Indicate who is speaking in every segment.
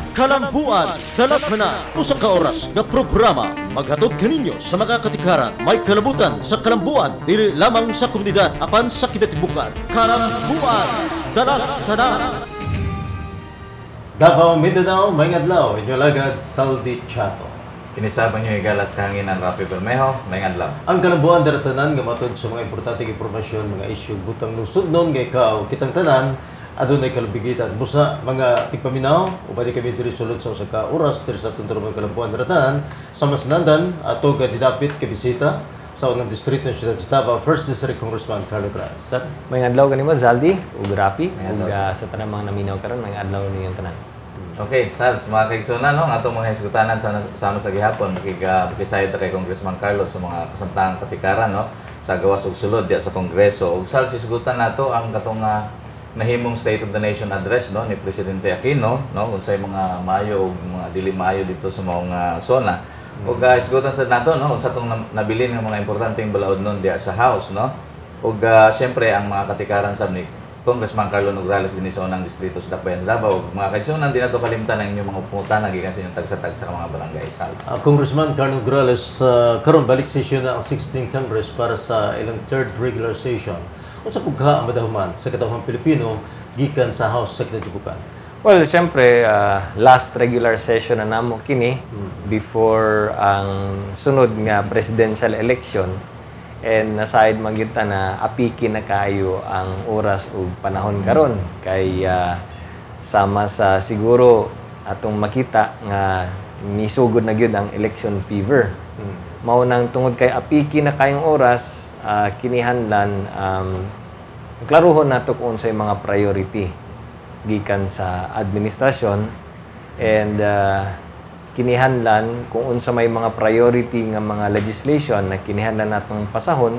Speaker 1: Kalambuan, Dalakana, usa ka oras nga programa maghatod kaninyo sa mga katikaran may kalabutan sa kalambuan dili lamang sa komunidad apan sa kinatibukan. Kalambuan, Dalakana.
Speaker 2: Davao, Mindanao, may adlaw, inyo lagad Saldi Chato.
Speaker 3: Kinisaban nyo igalas kahangin ng Rapi Bermejo, may adlaw.
Speaker 2: Ang kalambuan daratanan nga matod sa mga importanteng impormasyon, mga isyu butang lusod nun nga ikaw kitang tanan adunay kalubigitan busa mga tigpaminaw upay kami diri sulod sa usa ka oras diri sa tunturo mga kalambuan daratanan sa masnandan ato ga didapit ka bisita sa unang distrito ng siyudad sa Davao, First District Congressman Carlo Cras. Sir,
Speaker 4: may adlaw kanimo Zaldi ug Rafi ug
Speaker 3: adlaw,
Speaker 4: sa tanang mga naminaw karon may adlaw niyong tanan.
Speaker 3: Okay, Sals, mga kaigsunan, no? Atong mga hisgutanan sa sa gihapon, makikisayad kay Congressman Carlos sa mga kasamtang katikaran, no? Sa gawas ug sulod diya sa Kongreso. Ug Sals, hisgutan nato ang katong nahimong State of the Nation address, no, ni Presidente Aquino, no, unsay mga maayo ug mga dili maayo dito sa mga zona. Ug hisgutan sa nato, no, sa tong nabilin nga mga importanteng balaod nun diya sa House, no. Ug syempre ang mga katikaran sa ni Congressman Carlo Nograles din sa unang distrito sa Dapayan sa Davao. Mga kaigsunan, di na ito kalimtan ang inyong mga pumunta nagikan sa inyong tagsa-tag sa mga barangay. Sals.
Speaker 2: Congressman Carlo Nograles, karon balik session na ang 16th Congress para sa ilang third regular session. Unsa pugka ang madahuman sa katawhan Pilipino gikan sa House sa kinatibukan?
Speaker 4: Well, siyempre last regular session na namo kini before ang sunod nga presidential election. And aside magita na apiki na kayo ang oras ug panahon karon kay sama sa siguro atong makita nga misugod na gyud ang election fever. Mao nang tungod kay apiki na kayong oras kinihanlan klaruhon nato kung unsay mga priority gikan sa administrasyon and kinihanlan kung unsa may mga priority nga mga legislation na kinihanlan natong pasahon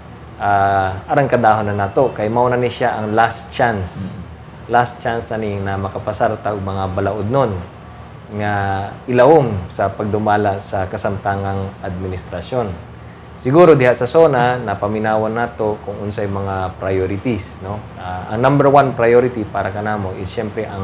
Speaker 4: arang kadahon na nato kay mao na ni siya ang last chance na ni na makapasar ta og mga balaod nun nga ilawom sa pagdumala sa kasamtangang administrasyon. Siguro diha sa zona napaminawan nato kung unsay mga priorities, no. Ang number one priority para kanamo is syempre ang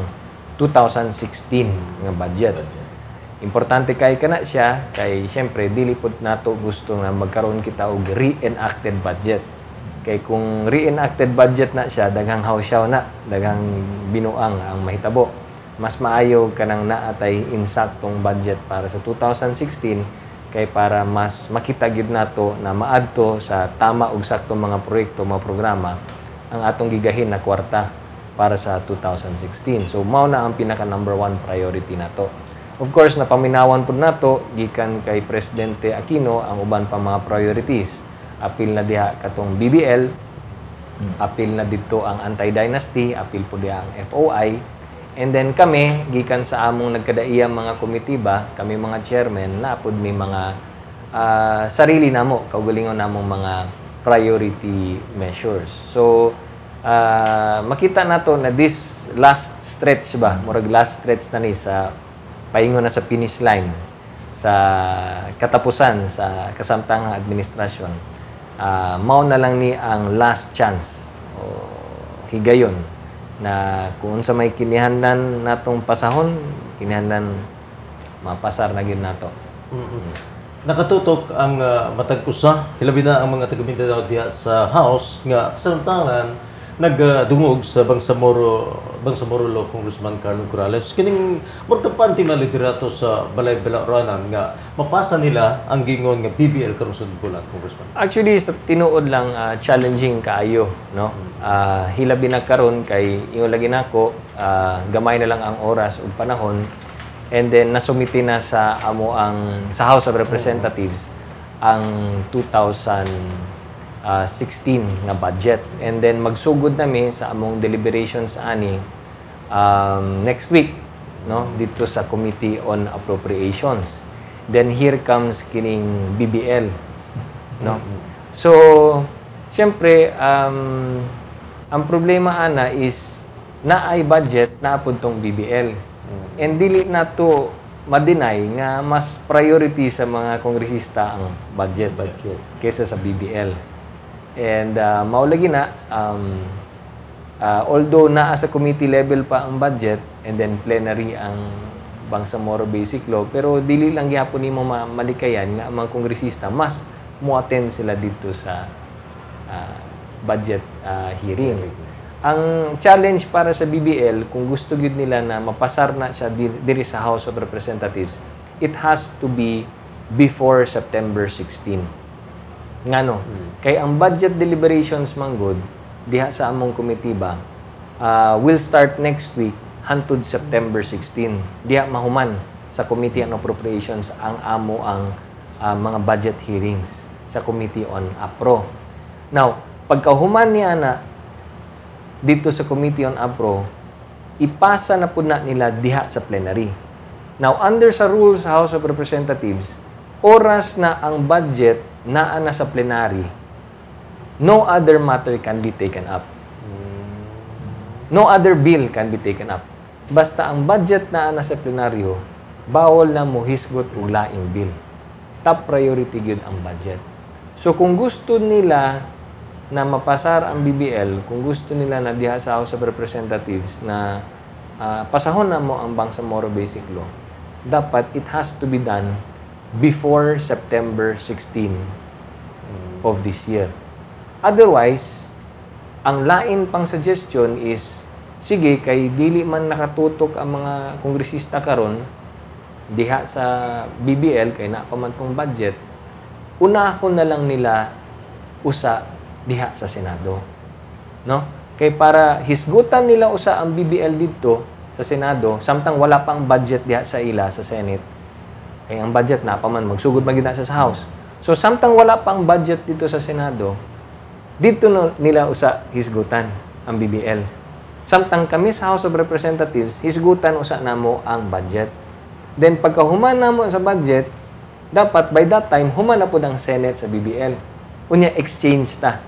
Speaker 4: 2016 nga budget. Importante kay kana siya kay syempre dili pud nato gusto nga magkaroon kita og reenacted budget. Kay kung reenacted budget na siya daghang hawsyaw na, daghang binuang ang mahitabo. Mas maayo kanang naatay insaktong budget para sa 2016 kay para mas makita gid nato na maadto sa tama ug saktong mga proyekto, mga programa ang atong gigahin na kwarta para sa 2016. So mao na ang pinaka number one priority nato. Of course, napaminawan po nato gikan kay Presidente Aquino ang uban pa mga priorities. Apil na diha katong BBL, apil na dito ang anti-dynasty, apil po diha ang FOI. And then kami, gikan sa among nagkadaiyang mga komitiba, kami mga chairman, napod may mga sarili namo, kaugalingon namong mga priority measures. So, makita nato na this last stretch ba, murag last stretch na ni sa paingon na sa finish line sa katapusan sa kasamtangang administrasyon. Mao na lang ni ang last chance o higayon na kung sa may kinihanlan natong pasahon, kinihanlan mapasar na gyud nato.
Speaker 2: Nakatutok ang matag usa, hilabi na ang mga taga-Mindanao diha sa House nga kasamtangan nagdungog sa Bangsamoro Congressman Carlo Corrales. Kining morkapanti na liderato sa Balay Balaoranan nga mapasa nila ang gingon nga BBL karon sa bulan, Congressman.
Speaker 4: Actually, sa tinuod lang challenging kaayo, no? Hilabi na karon kay ingon lagi nako gamay na lang ang oras ug panahon and then nasumiti na sa amo ang sa House of Representatives ang 2016 na budget. And then magsugod nami sa among deliberations ani next week, no, dito sa Committee on Appropriations. Then here comes kining BBL, no. So syempre ang problema ana is naay budget na pud tong BBL. And dili nato ma-deny nga mas priority sa mga kongresista ang budget kaysa sa BBL. And maulagi na although naa sa committee level pa ang budget and then plenary ang Bangsamoro Basic Law, pero dili lang gyapon nimo malikayan nga ang mga kongresista mas mo-attend sila dito sa budget hearing. Ang challenge para sa BBL, kung gusto gyud nila na mapasar na siya diri sa House of Representatives, it has to be before September 16. Ngano? Kay ang budget deliberations manggod diha sa among committee ba will start next week hangtod September 16. Diha mahuman sa Committee on Appropriations ang mga budget hearings sa Committee on APRO. Now, pagkahuman niya na dito sa Committee on APRO, ipasa na po na nila diha sa plenary. Now, under sa rules sa House of Representatives, oras na ang budget naa na sa plenary, no other matter can be taken up. No other bill can be taken up. Basta ang budget naa na sa plenaryo, bawal na mo hisgot og laing bill. Top priority gyud ang budget. So kung gusto nila na mapasar ang BBL, kung gusto nila na diha sa House of Representatives na pasahon na mo ang Bangsamoro Basic Law, dapat it has to be done before September 16 of this year. Otherwise, ang lain pang suggestion is, sige, kay dili man nakatutok ang mga kongresista karon diha sa BBL, kay na pa man tong budget, unahon na lang nila usa diha sa Senado. No? Kay para hisgutan nila usa ang BBL dito sa Senado, samtang wala pang budget diha sa ila sa Senate. Kay ang budget na pa man magsugod magina sa House. So samtang wala pang budget dito sa Senado, dito nila usa hisgutan ang BBL. Samtang kami sa House of Representatives, hisgutan usa namo ang budget. Then pagka human namo sa budget, dapat by that time human na pud ang Senate sa BBL. Unya exchange ta.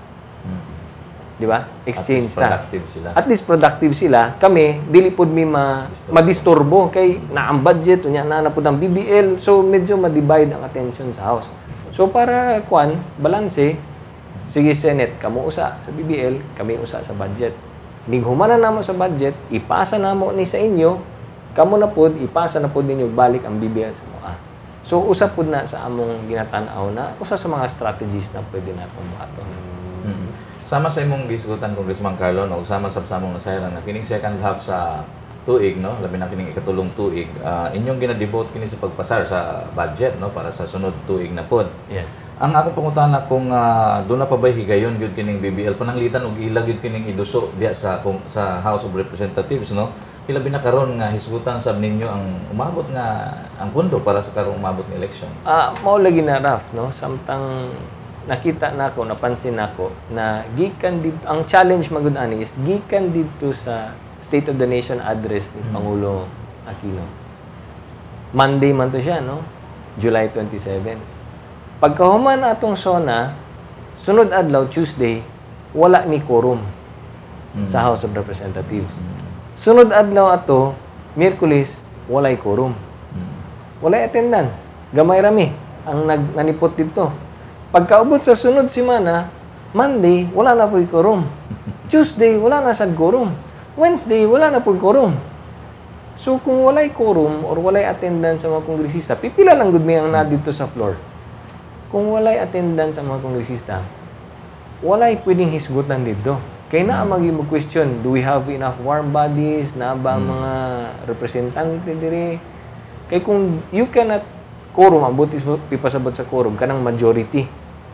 Speaker 4: Di ba? Exchange ta. At least productive sila. Kami dili pud mi madisturbo kay na ang budget unya na pud ang BBL, so medyo ma-divide ang attention sa House. So para balanse, sige Senate, kamo usa sa BBL, kami usa sa budget. Ning humana namo sa budget, ipasa namo ni sa inyo, kamo na pod ipasa na pod ninyo balik ang BBL sa moa. So usa pod na sa among ginatan-aw na usa sa mga strategies na pwede natong buhaton.
Speaker 3: Sama sa imong gisgutan Congressman Carlo, no, sama sa samong nasayran na kining second half sa tuig, no, labi na kining ikatulong tuig, inyong ginadibot kini sa pagpasar sa budget, no, para sa sunod tuig na pod.
Speaker 4: Yes.
Speaker 3: Ang akong pangutana kung doon na pa ba higayon gyud kining BBL pananglitan og ilag gyud kining iduso diha sa House of Representatives, no? Ilabi na karon nga hisgutan sab ninyo ang umabot nga ang pundo para sa karong umabot nga election.
Speaker 4: Mao lagi na Raf, no, samtang nakita nako, napansin nako na gikan dito, ang challenge magud ani is gikan dito sa State of the Nation address ni Pangulo Aquino. Monday man to siya, no? July 27. Pagkahuman atong SONA, sunod adlaw Tuesday, wala ni quorum sa House of Representatives. Sunod adlaw ato Miyerkules, walay quorum. Walay attendance. Gamay rami ang nanipot dito. Pagkaubot sa sunod semana, Monday, wala na po'y quorum. Tuesday, wala na sad quorum. Wednesday, wala na po'y quorum. So, kung walay quorum or walay attendance sa mga kongresista, pipila lang gud mi ang na dito sa floor. Kung walay attendance sa mga kongresista, walay pwedeng hisgutan dito. Kaya na ang mag-question, do we have enough warm bodies? Na ba ang mga representante diri? Kaya kung you cannot quorum, ang butis pipasabot sa quorum, kanang majority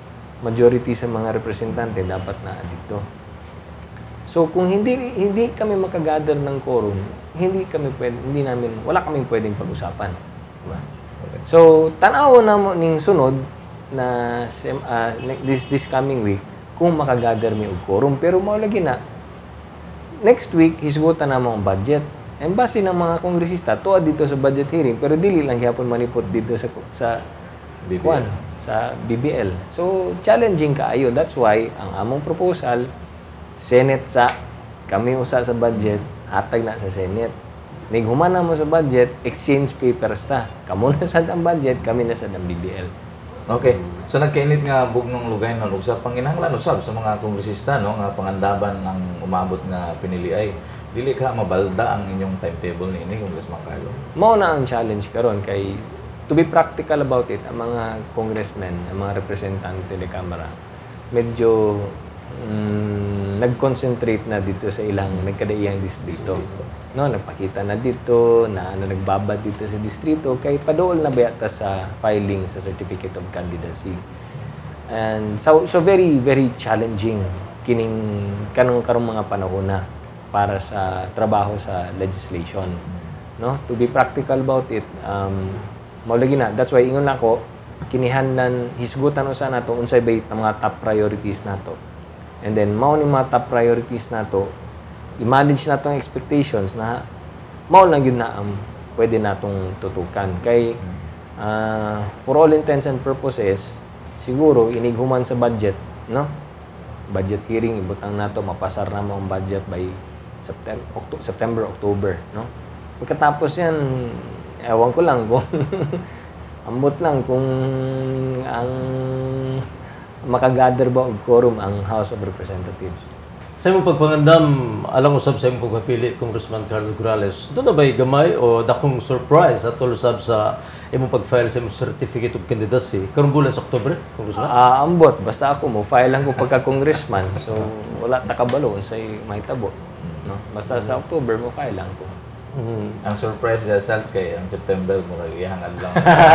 Speaker 4: sa mga representante dapat na dito. So kung hindi kami makagather ng quorum, wala kaming pwedeng pag-usapan. Diba? Okay. So tanaw na mo ning sunod na this coming week kung makagather mi og quorum, pero mao lagi na next week hisgutan na mo ang budget. Base ng mga kongresista tuwa dito sa budget hearing, pero dili lang gyapon manipot dito sa BBL. Sa BBL. So challenging kaayo. That's why ang among proposal, Senate sa kami usa sa budget, hatag na sa Senate. Nig human na mo sa budget, exchange papers ta. Kamo na sad ang budget, kami na sad ang BBL.
Speaker 3: Okay. So nagkainit nga bugnong lugay no usab panginahanglan usab sa mga kongresista, no, nga pangandaban ng umabot nga piniliay. dili ka mabalda ang inyong timetable ni Congressman Carlo.
Speaker 4: Mao na ang challenge karon kay to be practical about it, ang mga congressmen, ang mga representante ng Kamara, medyo nag-concentrate na dito sa ilang nagkadaiyang distrito. No, nagpakita na dito, na nagbabad dito sa distrito, kay padool na bayata sa filing sa Certificate of Candidacy. And so very, very challenging kanong mga panahon na para sa trabaho sa legislation. No? To be practical about it, maulagi na. That's why ingon ako, kinihanlan, hisgutan usa nato unsay bay mga top priorities nato. And then mao ni mga top priorities nato, i-manage natong expectations na mao lang yun na ang pwede natong tutukan. Kay for all intents and purposes, siguro inighuman sa budget, no? Budget hearing ibutang nato, mapasar na mo ang budget by September, October, no? Pagkatapos yan, ewan ko lang kung ambot lang kung ang makagather ba og quorum ang House of Representatives.
Speaker 2: Sa imong pagpangandam, alang usab sa imong pagpili, Congressman Carlo Grales, doon na ba'y gamay o dakong surprise at usab sa imong pag-file sa imong Certificate of Candidacy karong bulan sa Oktubre, Congressman?
Speaker 4: Ambot, basta ako mo file lang ko pagka-congressman. So wala ta kabalo unsay mahitabo, no? Basta sa October mo file lang ko.
Speaker 3: Ang surprise dahil sales kay ang September mo kagiyahang adlaw.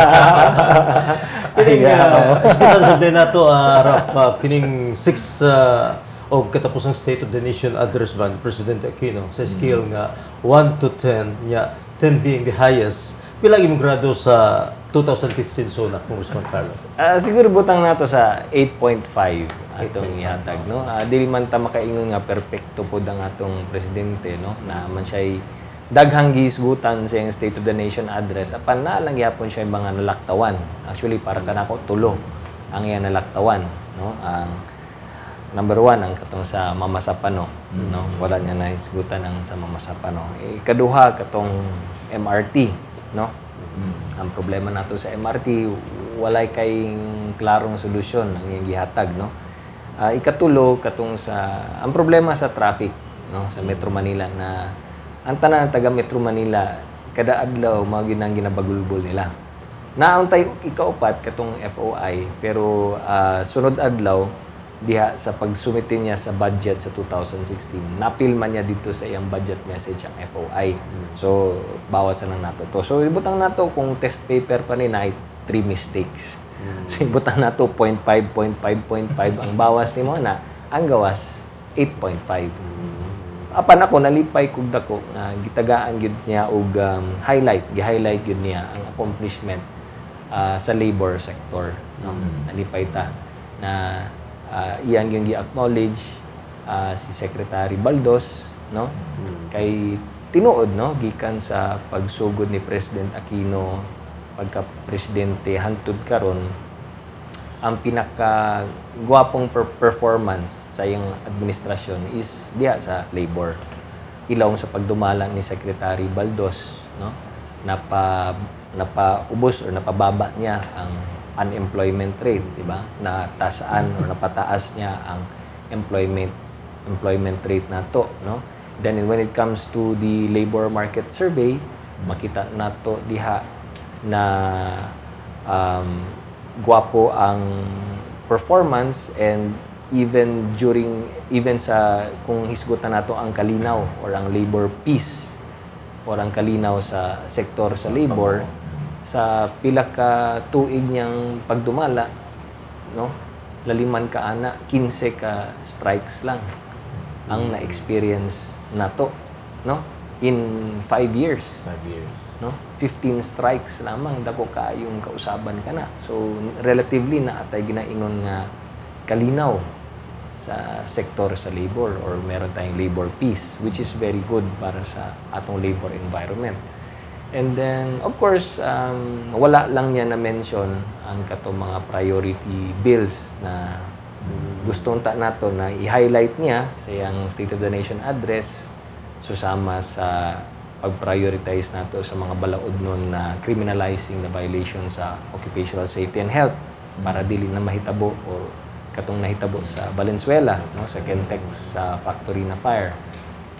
Speaker 2: Kining hospital subday nato, Raf, kining 6 o katapos ang State of the Nation address ba ni Presidente Aquino sa scale nga 1 to 10, nya 10 being the highest. Pila imong grado sa 2015 SONA, Congressman Carlos?
Speaker 4: Siguro butang nato sa 8.5 atong ihatag, no? Dili man ta makaingon nga perpekto pud ang atong presidente, no? Na man siya daghang gihisgutan sa iyang State of the Nation address, apan na lang gyapon siya mga nalaktawan. Actually para kanako tulo ang iyang nalaktawan, no? Ang number 1 ang katong sa Mama Sapano, no? Wala niya nahisgutan ang sa Mama Sapano. Ikaduha katong MRT, no? Ang problema nato sa MRT, walay kay klarong solusyon ang iyang gihatag, no? Ikatulo katong sa ang problema sa traffic, no? Sa Metro Manila na ang tanan taga Metro Manila kada adlaw mga ginabagulbol nila. Naon tay ikaupat katong FOI pero sunod adlaw diha sa pagsumitin niya sa budget sa 2016 napilman niya dito sa iyang budget message ang FOI. So bawat sa nang nato to. So ibutang nato kung test paper pa ni na 3 mistakes. So ibutang nato 0.5 ang bawas nimo na ang gawas 8.5. Apan ako nalipay kog dako nga gitagaan gyud niya og gi-highlight gyud niya ang accomplishment sa labor sector, no? Nalipay ta na iyang yung gi-acknowledge si Secretary Baldos, no? Kay tinuod, no, gikan sa pagsugod ni President Aquino pagka presidente hantud karon ang pinaka gwapong performance sa iyang administrasyon is diha sa labor. Ilawom sa pagdumala ni Secretary Baldos, no? Napaubos or napababa niya ang unemployment rate, di ba? Natasaan o napataas niya ang employment rate nato, no? Then when it comes to the labor market survey, makita nato diha na gwapo ang performance and even sa kung hisgutan nato ang kalinaw or ang labor peace or ang kalinaw sa sektor sa labor sa pila ka tuig niyang pagdumala, no, laliman ka ana 15 ka strikes lang ang na-experience nato, no, in 5 years, no, 15 strikes lamang dako kaayong kausaban kana. So relatively na atay ginaingon nga kalinaw sa sektor sa labor or meron tayong labor peace, which is very good para sa atong labor environment. And then, of course, wala lang niya na-mention ang katong mga priority bills na gustong nato na i-highlight niya sa iyang State of the Nation address, susama sa pag-prioritize nato sa mga balaod nun na criminalizing the violation sa occupational safety and health para dili na mahitabo o katong nahitabo sa Valenzuela, no, sa Kentex factory na fire.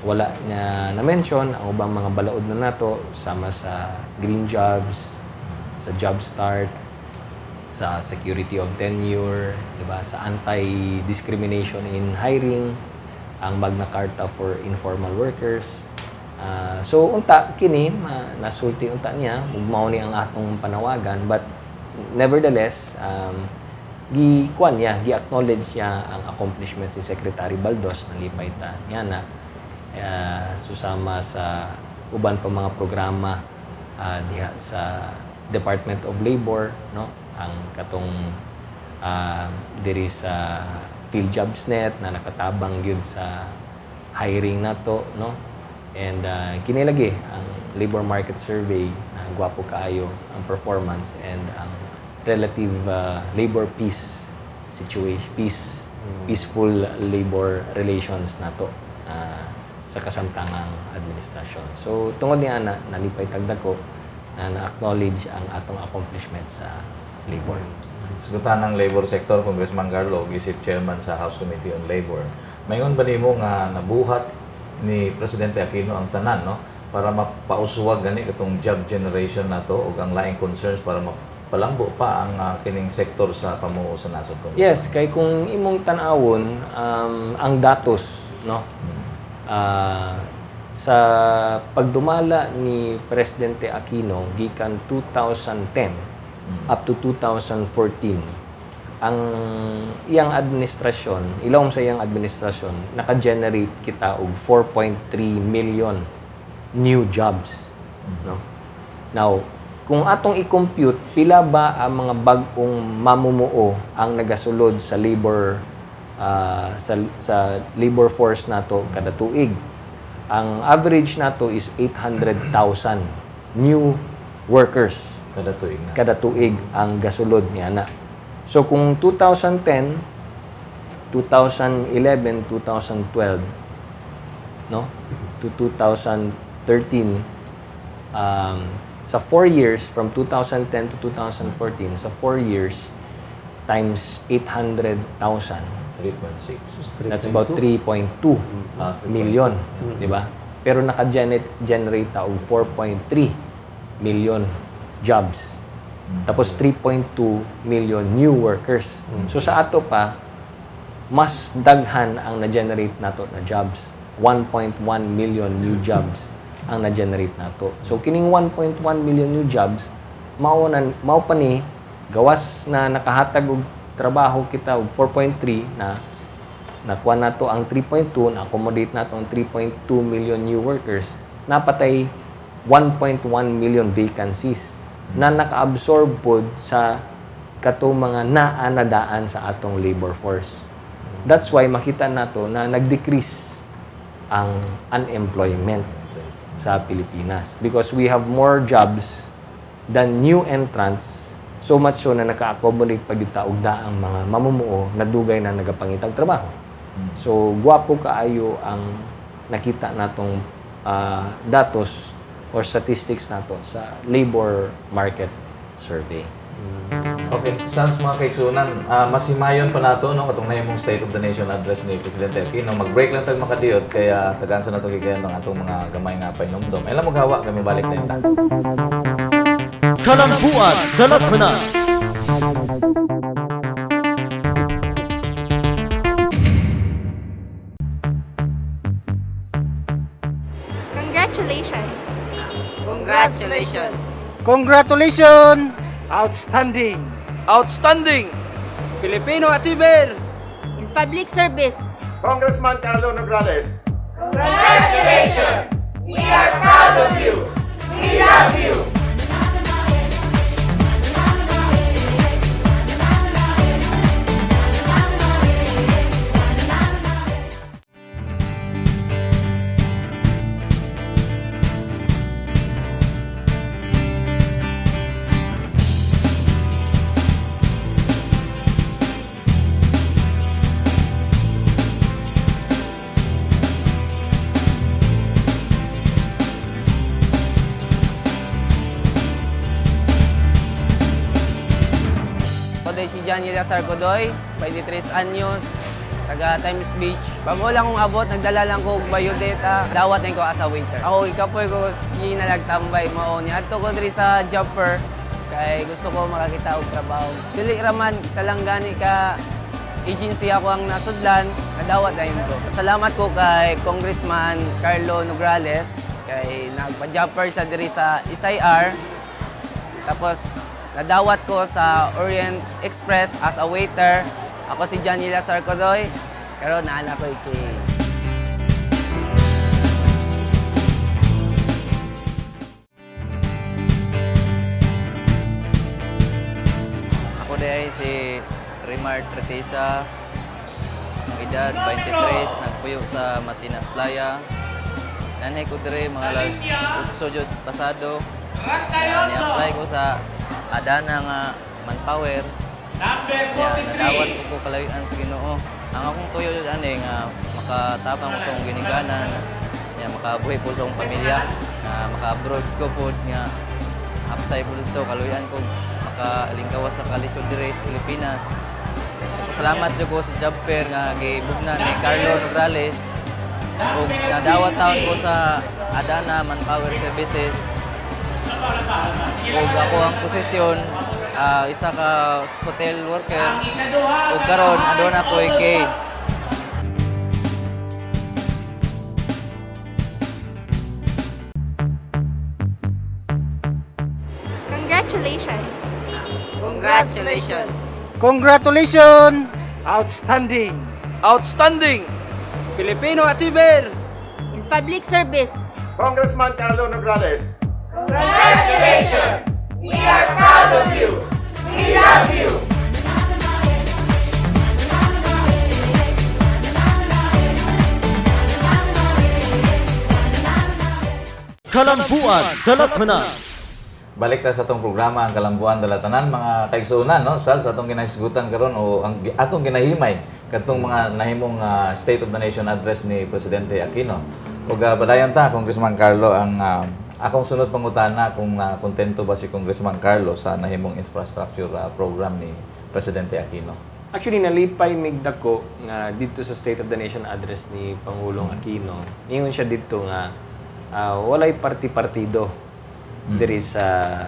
Speaker 4: wala niya na-mention ang ubang mga balaod na nato sama sa green jobs, sa job start, sa security of tenure, di ba? Sa anti-discrimination in hiring, ang Magna Carta for informal workers. So unta kini nasulti unta niya mao ni ang atong panawagan, but nevertheless gi-kuan niya, gi-acknowledge niya ang accomplishment si Secretary Baldos ng lipay ta niya na susama sa uban pa mga programa diha sa Department of Labor, no, ang katong diri sa PhilJobsNet na nakatabang gyud sa hiring nato, no. And kinilagi ang labor market survey na gwapo kaayo ang performance and ang relative labor peace situation, peaceful labor relations nato sa kasamtangang administrasyon. So tungod niya na nalipay tagdako na na-acknowledge ang atong accomplishment sa labor.
Speaker 3: Sigutan ng labor sector, Congressman Carlo, isip chairman sa House Committee on Labor. Mayon ba nimo nga nabuhat ni Presidente Aquino ang tanan, no, para mapauswag gani katong job generation nato ug ang laing concerns para mapalambo pa ang kining sektor sa pamuo sa nasod ko.
Speaker 4: Yes, kay kung imong tan-awon ang datos, no, sa pagdumala ni Presidente Aquino gikan 2010 up to 2014, ang iyang administrasyon, ilawom sa iyang administrasyon, naka-generate kita og 4.3 million new jobs, no. Now, kung atong i-compute pila ba ang mga bag-ong mamumuo ang nagasulod sa labor sa labor force nato kada tuig, ang average nato is 800,000 new workers kada tuig ang gasulod niya na. So kung 2010, 2011, 2012, no, to 2013, sa 4 years, from 2010 to 2014, sa 4 years, times 800,000,
Speaker 3: 3.6.
Speaker 4: that's about 3.2 million, di ba? Pero naka-generate og 4.3 million jobs. Tapos 3.2 million new workers. So sa ato pa, mas daghan ang na-generate nato na jobs. 1.1 million new jobs ang na-generate nato. So kining 1.1 million new jobs, mao pa ni gawas na nakahatag og trabaho kita og 4.3 na nakuha nato ang 3.2, na-accommodate nato ang 3.2 million new workers, napatay 1.1 million vacancies na naka-absorb pod sa katong mga naanadaan sa atong labor force. That's why makita nato na nag-decrease ang unemployment sa Pilipinas because we have more jobs than new entrants, so much so na naka-accommodate pa gyud og daang mga mamumuo na dugay na nagapangitag trabaho. So gwapo kaayo ang nakita natong datos or statistics nato sa labor market survey.
Speaker 3: Okay, sans mga kaigsunan, masimayon pa nato no katong nahimong State of the Nation address ni Presidente Aquino. Mag-break lang tag makadiyot kaya tagansa nato gigayon ng atong mga gamay nga painomdom. Ela maghawa kami balik na ta.
Speaker 1: Kalambuan, Dalatana.
Speaker 5: Congratulations!
Speaker 6: Congratulations!
Speaker 7: Congratulations!
Speaker 8: Outstanding!
Speaker 6: Outstanding!
Speaker 7: Filipino Achiever!
Speaker 5: In public service!
Speaker 8: Congressman Carlo Nograles!
Speaker 9: Congratulations! We are proud of you! We love you!
Speaker 6: Soy si Janiela Sarcodoy, 23 años,
Speaker 7: taga Times Beach. Bago lang kong abot, nagdala lang ko og biodata. Dawat na ko as a waiter. Ako ikapoy ko ginalagtambay mao ni adto ko diri sa job fair kay gusto ko makakita og trabaho. Dili raman isa lang gani ka agency ako ang nasudlan, nadawat na yun ko. Salamat ko kay Congressman Carlo Nograles kay nagpa-job fair sa diri sa SIR. Tapos nadawat ko sa Orient Express as a waiter. Ako si Janila Sarcodoy, karon naana ko iki.
Speaker 10: Ako day si Rimar Tretesa, ang edad 23, nagpuyo sa Matina Playa. Nanay ko dire mga alas 8 jud pasado. Ni-apply ko sa Adana nga manpower. Nadawat ko kalawian sa Ginoo. Ang akong tuyo jud ani nga makatabang ko sa akong ginikanan, makabuhi po sa akong pamilya, maka-abroad ko po nga hapsay po dito kalawian ko makalingkawas sa kalisod dire sa Pilipinas. Salamat jud ko sa job fair nga gibugna ni Carlo Nograles ug nadawat taon ko sa Adana Manpower Services. Ug ako ang posisyon isa ka hotel worker ug karon aduna ko kay
Speaker 5: Congratulations!
Speaker 6: Congratulations!
Speaker 7: Congratulations!
Speaker 8: Outstanding.
Speaker 6: Outstanding!
Speaker 7: Filipino Atiber!
Speaker 5: In public service,
Speaker 8: Congressman Carlo Nograles.
Speaker 9: Congratulations! We are proud of you. We love you.
Speaker 1: Kalambuan, Dalatanan.
Speaker 3: Balik ta sa atong programa ang Kalambuan Dalatanan mga kaigsunan no sal sa atong ginahisgutan karon o ang atong ginahimay kadtong mga nahimong State of the Nation address ni Presidente Aquino. Ug badayon ta Congressman Carlo ang akong sunod pangutana kung kontento ba si Congressman Carlo sa nahimong infrastructure program ni Presidente Aquino.
Speaker 4: Actually, nalipay migdako nga dito sa State of the Nation address ni Pangulong Aquino. Ingon siya dito nga walay parti-partido diri sa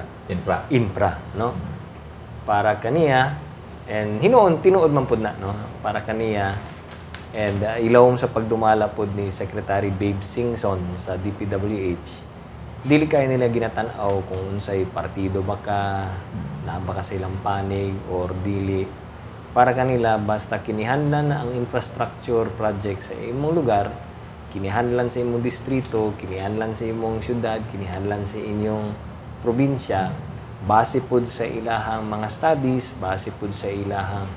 Speaker 4: infra no para kaniya and tinuod man pud na no para kaniya and ilawom sa pagdumala pud ni Secretary Babe Singson sa DPWH dili kay nila ginatan-aw kung unsay partido baka naa ba ka silang panig or dili para kanila basta kinihanglan na ang infrastructure project sa imong lugar, kinihanlan sa imong distrito, kinihanlan sa imong syudad, kinihanlan sa inyong probinsya, base pud sa ilahang mga studies, base pud sa ilahang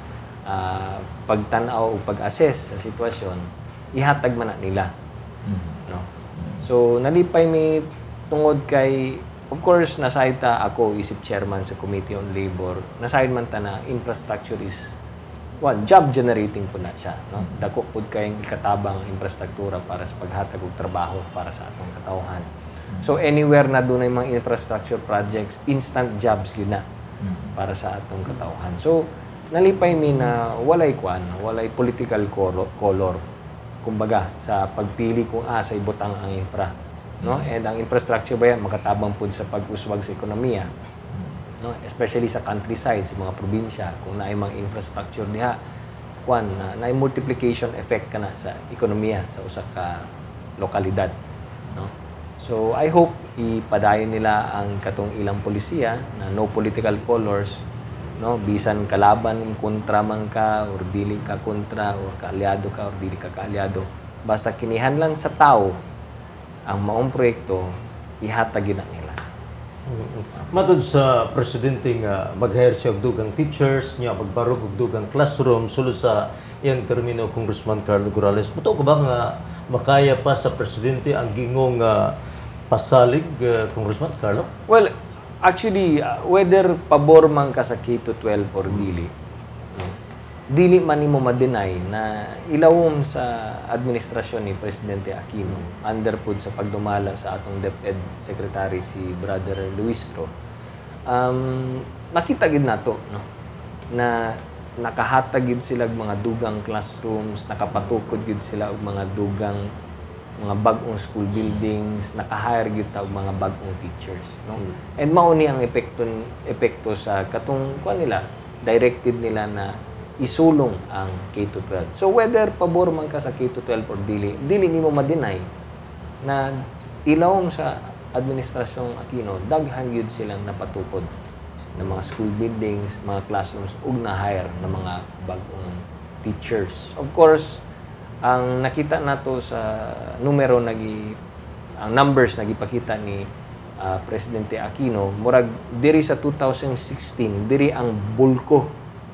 Speaker 4: pagtan-aw o pag-assess sa sitwasyon, ihatag man na nila. No? So, nalipay mi tungod kay, of course, nasayod ta ako, isip chairman sa Committee on Labor, nasayod man ta na infrastructure is job generating po na siya. No? Dako po kayong ikatabang infrastruktura para sa paghatag og trabaho para sa atong katawhan. So anywhere na doon ay mga infrastructure projects, instant jobs yun na para sa atong katawhan. So nalipay mi na walay political color. Kumbaga sa pagpili kung sa ibutang ang infra. No? And ang infrastructure ba yan, makatabang po sa pag-uswag sa ekonomiya. No, especially sa countryside, sa mga probinsya, kung naay mga infrastructure diha, naay multiplication effect kana sa ekonomiya sa usa ka lokalidad, no? So I hope ipadayon nila ang katong ilang polisiya na no political colors, no, bisan kalaban kontra man ka or dili ka kontra or kaalyado ka or dili ka kaalyado, basta kinihanlan sa tao ang maong proyekto, ihatag na nila.
Speaker 2: Matod sa presidente nga mag-hire siya og dugang teachers niya magbarog og dugang classroom sulod sa iyang termino Congressman Carlo Nograles. Muto ko ba nga makaya pa sa presidente ang gingong pasalig Congressman Carlo?
Speaker 4: Well, actually whether pabor man ka sa K-12 or dili man nimo ma-deny na ilawom sa administrasyon ni Presidente Aquino under pud sa pagdumala sa atong DepEd Secretary si Brother Luis Tro. Nakita gid nato no na nakahatag gid sila og mga dugang classrooms, nakapatukod gid sila og mga dugang mga bag-ong school buildings, naka-hire gid ta og mga bag-ong teachers, no? And mao ni ang epekto sa katong kuan nila, directive nila na isulong ang K-12. So whether pabor man ka sa K-12 or dili nimo ma-deny na ilawom sa administrasyong Aquino, daghan gyud silang napatukod ng mga school buildings, mga classrooms ug na-hire ng mga bag-ong teachers. Of course, ang nakita nato sa numero ang numbers nagipakita ni Presidente Aquino, murag diri sa 2016, diri ang bulk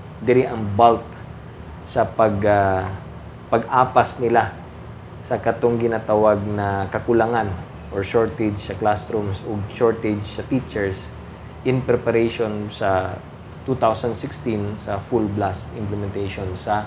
Speaker 4: sa pag-apas nila sa katong ginatawag na kakulangan or shortage sa classrooms ug shortage sa teachers in preparation sa 2016 sa full blast implementation sa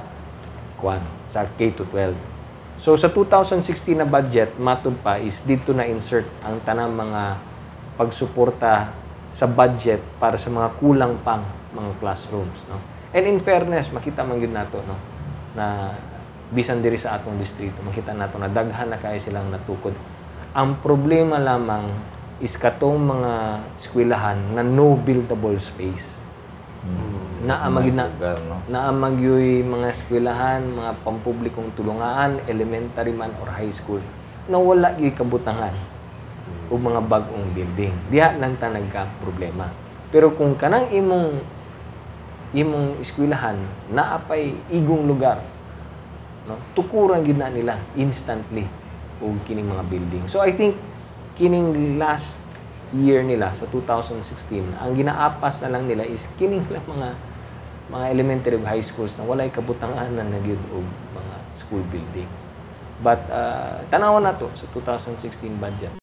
Speaker 4: K-12. So sa 2016 na budget, matud pa is dito na insert ang tanang mga pagsuporta sa budget para sa mga kulang pang mga classrooms, no? And in fairness, makita man gyud nato, no, na bisan diri sa atong distrito, makita nato na daghan na kay silang natukod. Ang problema lamang is katong mga eskwelahan na no buildable space. Naamagyoy mga eskwelahan, mga pampublikong tulungan, elementary man or high school, na wala gyud kabutangan o mga bag-ong building. Diha lang ta nagka-problema. Pero kung kanang imong eskwelahan naapay igong lugar, no, tukuran gyud na nila instantly og kining mga building. So I think kining last year nila sa 2016, ang ginaapas na lang nila is kining lang mga elementary ug high schools na walay kabutangan na nagyud og mga school buildings. But tanawon nato sa 2016 budget.